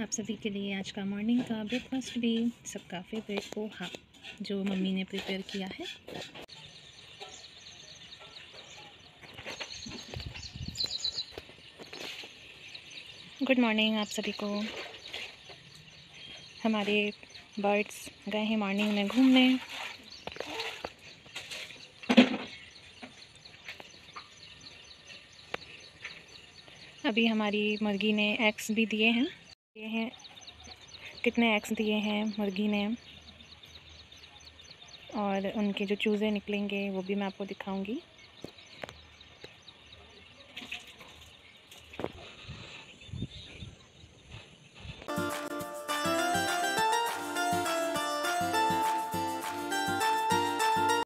आप सभी के लिए आज का मॉर्निंग का ब्रेकफास्ट भी सबका फेवरेट पोहा जो मम्मी ने प्रिपेयर किया है। गुड मॉर्निंग आप सभी को। हमारे बर्ड्स गए हैं मॉर्निंग में घूमने। अभी हमारी मुर्गी ने एग्स भी दिए हैं। ये हैं कितने एग्स दिए हैं मुर्गी ने, और उनके जो चूज़े निकलेंगे वो भी मैं आपको दिखाऊंगी।